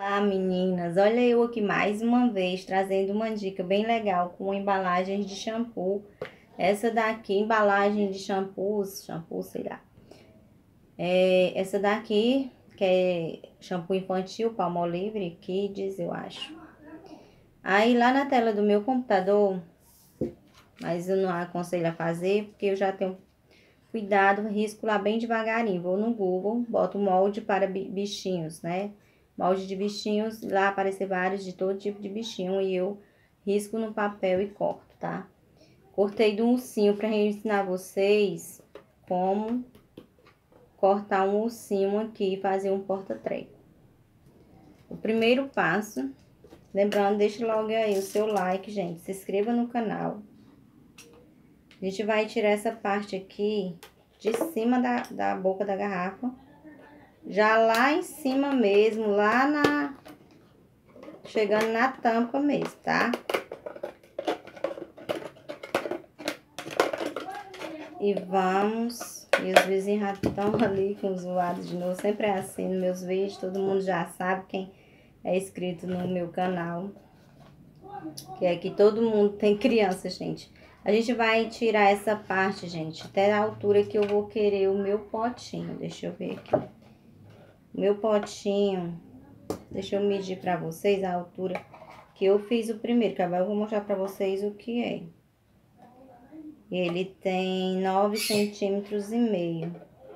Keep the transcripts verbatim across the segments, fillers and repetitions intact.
Olá meninas, olha eu aqui mais uma vez trazendo uma dica bem legal com embalagens de shampoo. Essa daqui, embalagem de shampoos, shampoo, sei lá. É, essa daqui, que é shampoo infantil, Palmolive, Kids, eu acho. Aí lá na tela do meu computador, mas eu não aconselho a fazer, porque eu já tenho cuidado, risco lá bem devagarinho. Vou no Google, boto molde para bichinhos, né? Molde de bichinhos, lá aparecer vários de todo tipo de bichinho e eu risco no papel e corto, tá? Cortei do ursinho para ensinar vocês como cortar um ursinho aqui e fazer um porta-treco. O primeiro passo, lembrando, deixa logo aí o seu like, gente, se inscreva no canal. A gente vai tirar essa parte aqui de cima da, da boca da garrafa. Já lá em cima mesmo, lá na... chegando na tampa mesmo, tá? E vamos... E os vizinhos já estão ali com zoados de novo. Sempre é assim nos meus vídeos, todo mundo já sabe quem é inscrito no meu canal. Que é que todo mundo tem criança, gente. A gente vai tirar essa parte, gente, até a altura que eu vou querer o meu potinho. Deixa eu ver aqui. Meu potinho, deixa eu medir pra vocês a altura que eu fiz o primeiro, que agora eu vou mostrar pra vocês o que é. Ele tem nove centímetros e meio.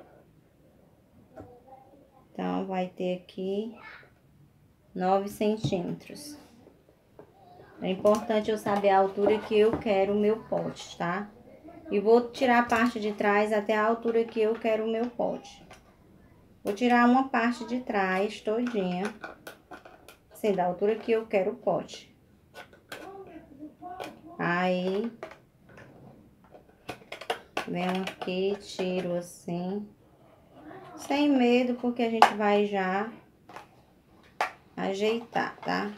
Então, vai ter aqui nove centímetros. É importante eu saber a altura que eu quero o meu pote, tá? E vou tirar a parte de trás até a altura que eu quero o meu pote. Vou tirar uma parte de trás todinha, assim, da altura que eu quero o pote. Aí, venho aqui, tiro assim, sem medo, porque a gente vai já ajeitar, tá?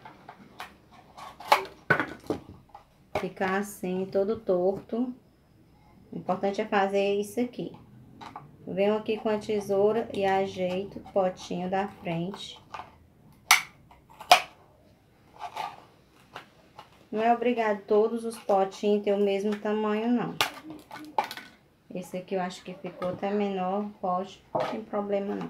Ficar assim, todo torto. O importante é fazer isso aqui. Venho aqui com a tesoura e ajeito o potinho da frente. Não é obrigado todos os potinhos ter o mesmo tamanho, não. Esse aqui eu acho que ficou até menor, pode, não tem problema não.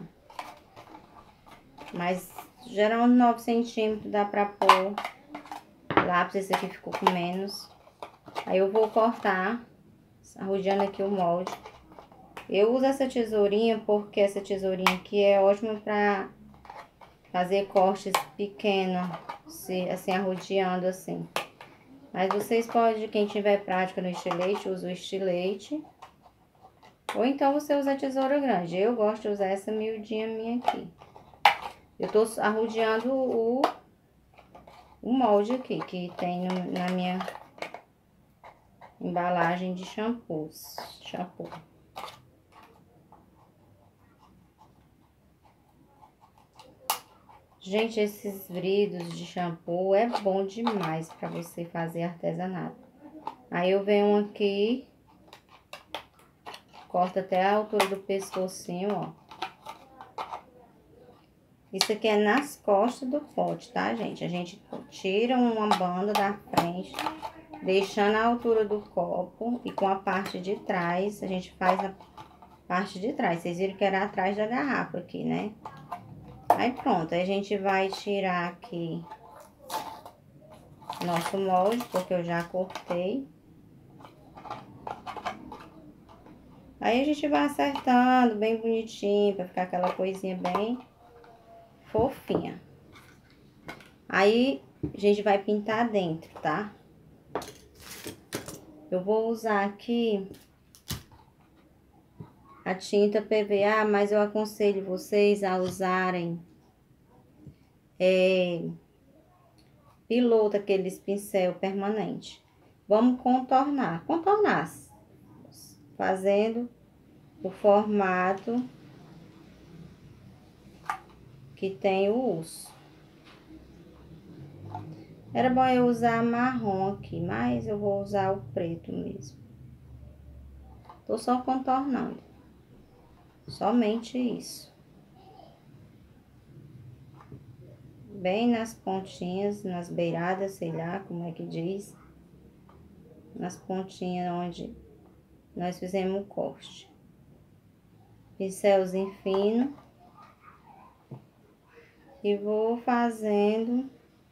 Mas, geralmente nove centímetros dá pra pôr lápis, esse aqui ficou com menos. Aí eu vou cortar, arrodeando aqui o molde. Eu uso essa tesourinha porque essa tesourinha aqui é ótima pra fazer cortes pequenos, assim, arrodeando assim. Mas vocês podem, quem tiver prática no estilete, usa o estilete. Ou então você usa a tesoura grande. Eu gosto de usar essa miudinha minha aqui. Eu tô arrodeando o, o molde aqui, que tem no, na minha embalagem de shampoos. Shampoo. Gente, esses brilhos de shampoo é bom demais pra você fazer artesanato. Aí eu venho aqui, corto até a altura do pescocinho, ó. Isso aqui é nas costas do pote, tá, gente? A gente tira uma banda da frente, deixando a altura do copo e com a parte de trás, a gente faz a parte de trás. Vocês viram que era atrás da garrafa aqui, né? Aí pronto, aí a gente vai tirar aqui nosso molde, porque eu já cortei. Aí a gente vai acertando bem bonitinho, pra ficar aquela coisinha bem fofinha. Aí a gente vai pintar dentro, tá? Eu vou usar aqui a tinta P V A, mas eu aconselho vocês a usarem é, piloto, aqueles pincel permanente. Vamos contornar, contornar, fazendo o formato que tem o urso. Era bom eu usar marrom aqui, mas eu vou usar o preto mesmo. Tô só contornando. Somente isso. bem nas pontinhas, nas beiradas, sei lá como é que diz. Nas pontinhas onde nós fizemos o corte. Pincelzinho fino. E vou fazendo,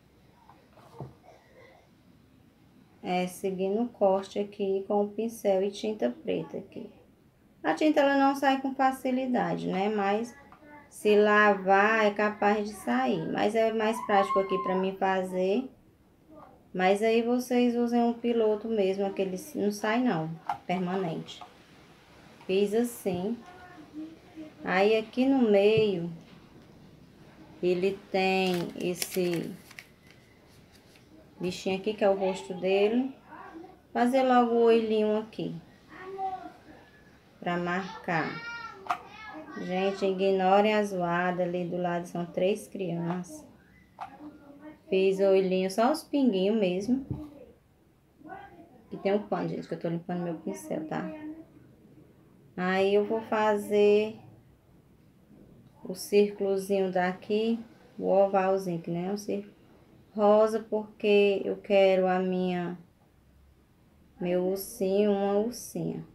é, seguindo o corte aqui com o pincel e tinta preta aqui. A tinta ela não sai com facilidade, né? Mas se lavar é capaz de sair. Mas é mais prático aqui pra mim fazer. Mas aí vocês usem um piloto mesmo, aquele não sai não, permanente. Fiz assim. Aí aqui no meio, ele tem esse bichinho aqui, que é o rosto dele. Fazer logo o olhinho aqui. Pra marcar. Gente, ignorem a zoada, ali do lado são três crianças. Fiz o olhinho, só os pinguinhos mesmo. E tem um pano, gente, que eu tô limpando meu pincel, tá? Aí eu vou fazer o círculozinho daqui, o ovalzinho, que nem é um círculo rosa, porque eu quero a minha, meu ursinho, uma ursinha.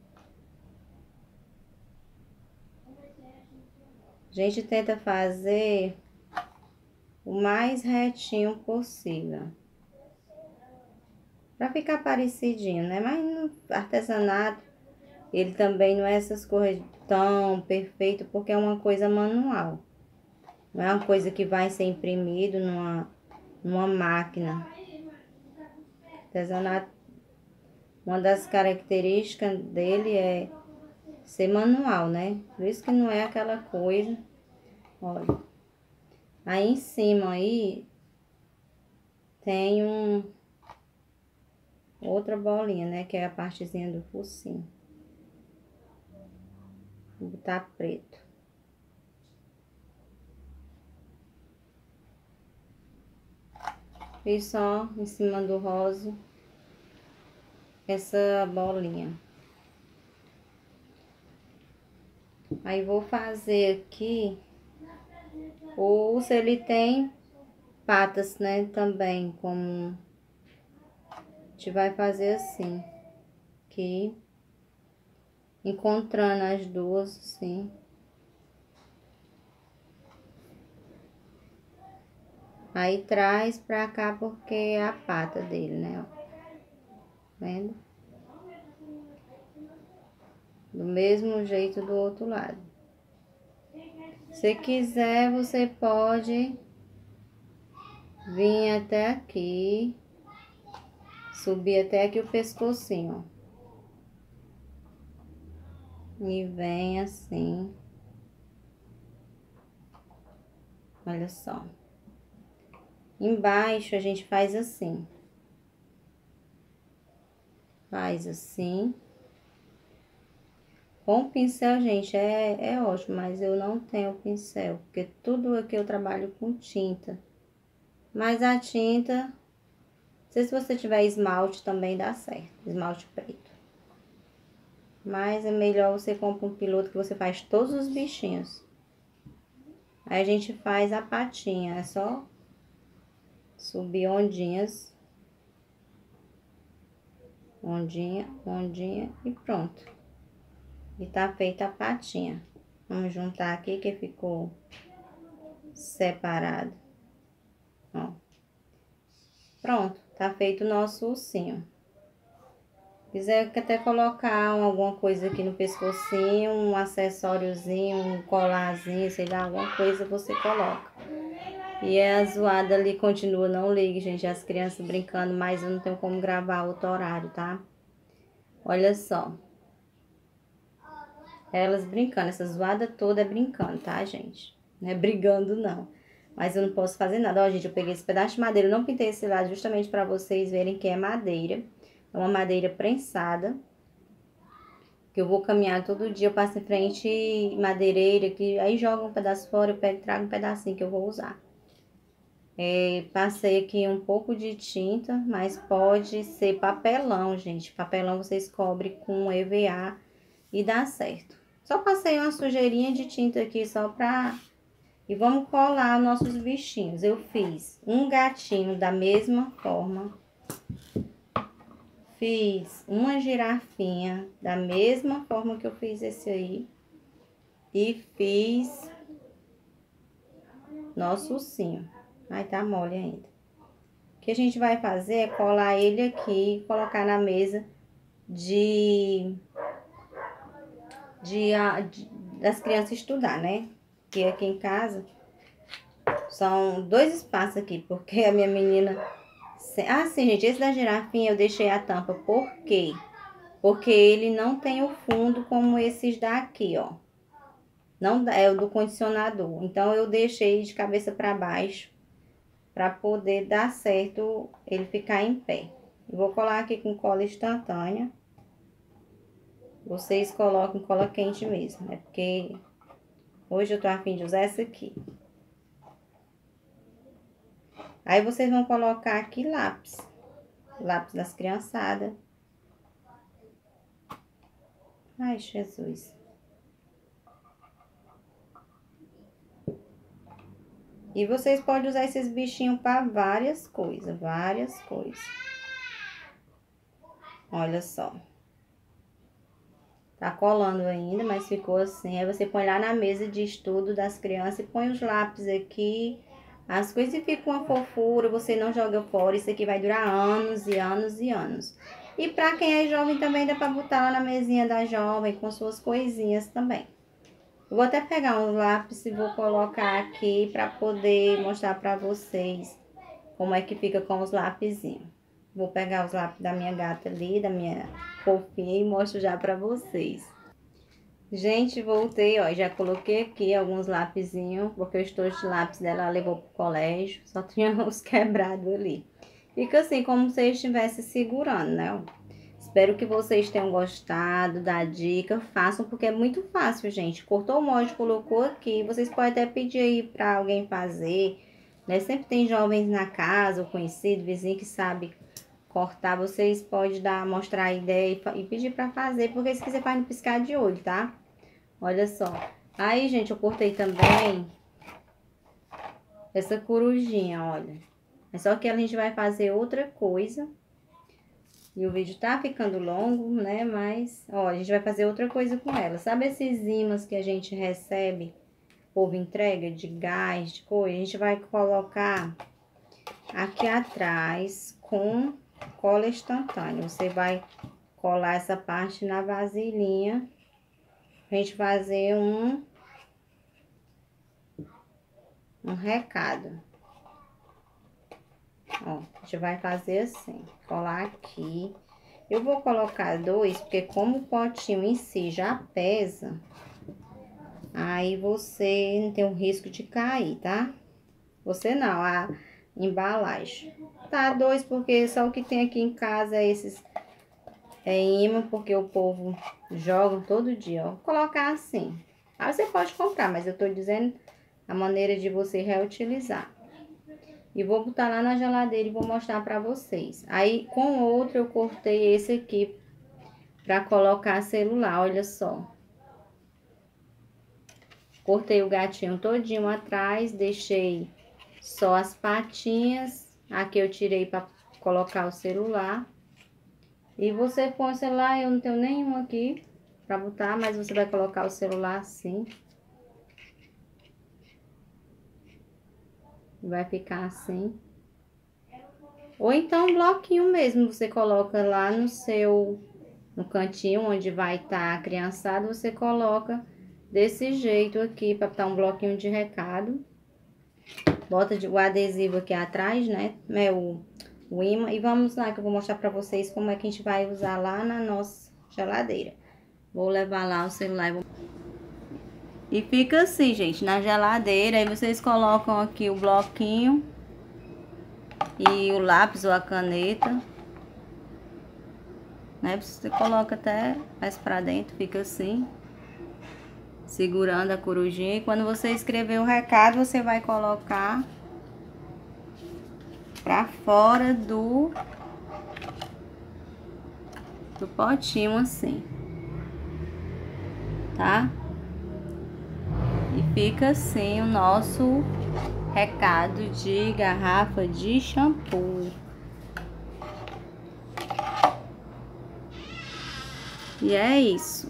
A gente tenta fazer o mais retinho possível. Pra ficar parecidinho, né? Mas no artesanato, ele também não é essas coisas tão perfeito, porque é uma coisa manual. Não é uma coisa que vai ser imprimido numa, numa máquina. Artesanato, uma das características dele é ser manual, né? Por isso que não é aquela coisa. Olha. Aí em cima aí tem um outra bolinha, né? Que é a partezinha do focinho. Vou botar preto. Fiz só em cima do rosa essa bolinha. Aí vou fazer aqui o urso, ele tem patas, né? Também, como a gente vai fazer assim, aqui, encontrando as duas, assim. Aí traz pra cá porque é a pata dele, né? Ó. Vendo? Do mesmo jeito do outro lado. Se quiser, você pode vir até aqui, subir até aqui o pescocinho, ó. E vem assim. Olha só. Embaixo a gente faz assim. Faz assim. Com o pincel, gente, é, é ótimo, mas eu não tenho pincel, porque tudo aqui eu trabalho com tinta. Mas a tinta, não sei se você tiver esmalte também dá certo, esmalte preto. Mas é melhor você comprar um piloto que você faz todos os bichinhos. Aí a gente faz a patinha, é só subir ondinhas. Ondinha, ondinha e pronto. E tá feita a patinha. Vamos juntar aqui que ficou separado. Ó. Pronto, tá feito o nosso ursinho. Quiser até colocar alguma coisa aqui no pescocinho, um acessóriozinho, um colarzinho, sei lá, alguma coisa você coloca. E a zoada ali continua, não ligue, gente, as crianças brincando, mas eu não tenho como gravar outro horário, tá? Olha só. Elas brincando, essa zoada toda é brincando, tá, gente? Não é brigando, não. Mas eu não posso fazer nada. Ó, gente, eu peguei esse pedaço de madeira, eu não pintei esse lado justamente pra vocês verem que é madeira. É uma madeira prensada. Que eu vou caminhar todo dia, eu passo em frente madeireira, que aí joga um pedaço fora, eu pego e trago um pedacinho que eu vou usar. É, passei aqui um pouco de tinta, mas pode ser papelão, gente. Papelão vocês cobrem com E V A e dá certo. Só passei uma sujeirinha de tinta aqui só pra E vamos colar nossos bichinhos. Eu fiz um gatinho da mesma forma. Fiz uma girafinha da mesma forma que eu fiz esse aí. E fiz nosso ursinho. Ai, tá mole ainda. O que a gente vai fazer é colar ele aqui e colocar na mesa de, de, de das crianças estudar, né? Que aqui em casa são dois espaços aqui, porque a minha menina... Ah, sim, gente, esse da girafinha eu deixei a tampa, por quê? Porque ele não tem o fundo como esses daqui, ó. Não é o do condicionador. Então, eu deixei de cabeça para baixo, para poder dar certo ele ficar em pé. Eu vou colar aqui com cola instantânea. Vocês colocam cola quente mesmo, né? Porque hoje eu tô a fim de usar essa aqui. Aí, vocês vão colocar aqui lápis. Lápis das criançadas. Ai, Jesus. E vocês podem usar esses bichinhos para várias coisas, várias coisas. Olha só. Tá colando ainda, mas ficou assim. Aí você põe lá na mesa de estudo das crianças e põe os lápis aqui. As coisas e fica uma fofura, você não joga fora. Isso aqui vai durar anos e anos e anos. E para quem é jovem também dá para botar lá na mesinha da jovem com suas coisinhas também. Eu vou até pegar um lápis e vou colocar aqui para poder mostrar para vocês como é que fica com os lapisinhos. Vou pegar os lápis da minha gata ali, da minha fofinha, e mostro já para vocês. Gente, voltei, ó, já coloquei aqui alguns lapisinhos, porque o estojo de lápis dela levou pro colégio, só tinha os quebrados ali. Fica assim, como se estivesse segurando, né? Espero que vocês tenham gostado da dica, façam porque é muito fácil, gente. Cortou o molde, colocou aqui, vocês podem até pedir aí para alguém fazer, né? Sempre tem jovens na casa, ou conhecido, vizinho que sabe cortar, vocês podem dar, mostrar a ideia e, e pedir para fazer, porque se quiser faz no piscar de olho, tá? Olha só. Aí, gente, eu cortei também essa corujinha, olha. É só que a gente vai fazer outra coisa. E o vídeo tá ficando longo, né? Mas, ó, a gente vai fazer outra coisa com ela. Sabe esses ímãs que a gente recebe, o povo entrega de gás, de coisa? A gente vai colocar aqui atrás com cola instantânea. Você vai colar essa parte na vasilhinha. A gente fazer um, um recado. Ó, a gente vai fazer assim, colar aqui. Eu vou colocar dois, porque como o potinho em si já pesa, aí você não tem o risco de cair, tá? Você não, a embalagem. Tá, dois, porque só o que tem aqui em casa é esses é imã, porque o povo joga todo dia, ó. Vou colocar assim. Aí você pode comprar, mas eu tô dizendo a maneira de você reutilizar. E vou botar lá na geladeira e vou mostrar pra vocês. Aí, com outro, eu cortei esse aqui pra colocar celular, olha só. Cortei o gatinho todinho atrás, deixei só as patinhas. Aqui eu tirei pra colocar o celular. E você põe o celular, eu não tenho nenhum aqui pra botar, mas você vai colocar o celular assim. Vai ficar assim. Ou então um bloquinho mesmo, você coloca lá no seu, no cantinho onde vai estar a criançada, você coloca desse jeito aqui, para botar um bloquinho de recado. Bota de, o adesivo aqui atrás, né, é o, o imã. E vamos lá que eu vou mostrar para vocês como é que a gente vai usar lá na nossa geladeira. Vou levar lá o celular e vou... E fica assim, gente, na geladeira. Aí vocês colocam aqui o bloquinho e o lápis ou a caneta, né? Você coloca até mais pra dentro, fica assim, segurando a corujinha. E quando você escrever o recado, você vai colocar pra fora do, do potinho assim, tá? E fica assim o nosso recado de garrafa de shampoo. E é isso.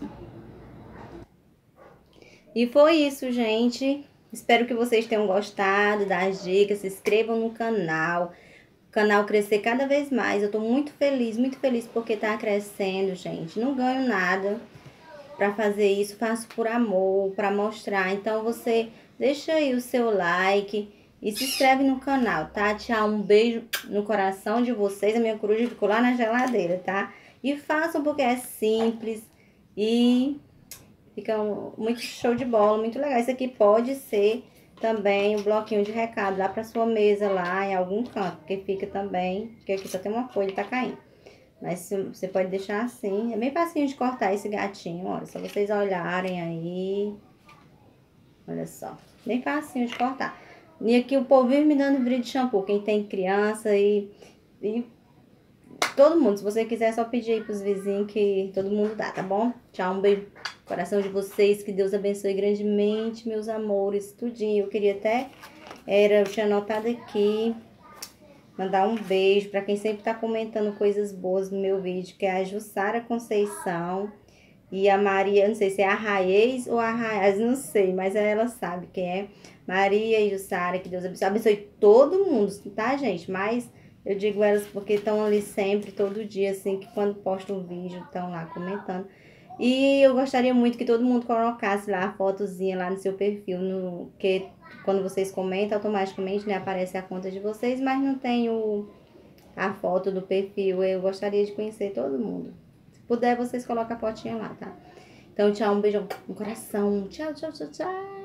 E foi isso, gente. Espero que vocês tenham gostado das dicas. Se inscrevam no canal. O canal crescer cada vez mais. Eu tô muito feliz, muito feliz porque tá crescendo, gente. Não ganho nada pra fazer isso. Faço por amor, pra mostrar. Então, você deixa aí o seu like e se inscreve no canal, tá? Tchau, um beijo no coração de vocês. A minha coruja ficou lá na geladeira, tá? E façam porque é simples e fica muito show de bola, muito legal. Isso aqui pode ser também um bloquinho de recado lá pra sua mesa, lá em algum canto, porque fica também, porque aqui só tem uma folha e tá caindo. Mas você pode deixar assim, é bem facinho de cortar esse gatinho, olha, só vocês olharem aí. Olha só, bem facinho de cortar. E aqui o povo vive me dando brilho de shampoo, quem tem criança e, e todo mundo. Se você quiser, é só pedir aí pros vizinhos que todo mundo dá, tá bom? Tchau, um beijo no coração de vocês, que Deus abençoe grandemente, meus amores, tudinho. Eu queria até, era, eu tinha anotado aqui, mandar um beijo pra quem sempre tá comentando coisas boas no meu vídeo, que é a Jussara Conceição e a Maria, não sei se é a Raiz ou a Raiz, não sei, mas ela sabe quem é. Maria e Jussara, que Deus abençoe, abençoe todo mundo, tá, gente? Mas eu digo elas porque estão ali sempre, todo dia, assim, que quando postam um vídeo, estão lá comentando. E eu gostaria muito que todo mundo colocasse lá a fotozinha lá no seu perfil, no, que quando vocês comentam, automaticamente, né, aparece a conta de vocês, mas não tem o, a foto do perfil. Eu gostaria de conhecer todo mundo. Se puder, vocês colocam a fotinha lá, tá? Então, tchau, um beijão no coração. Tchau, tchau, tchau, tchau.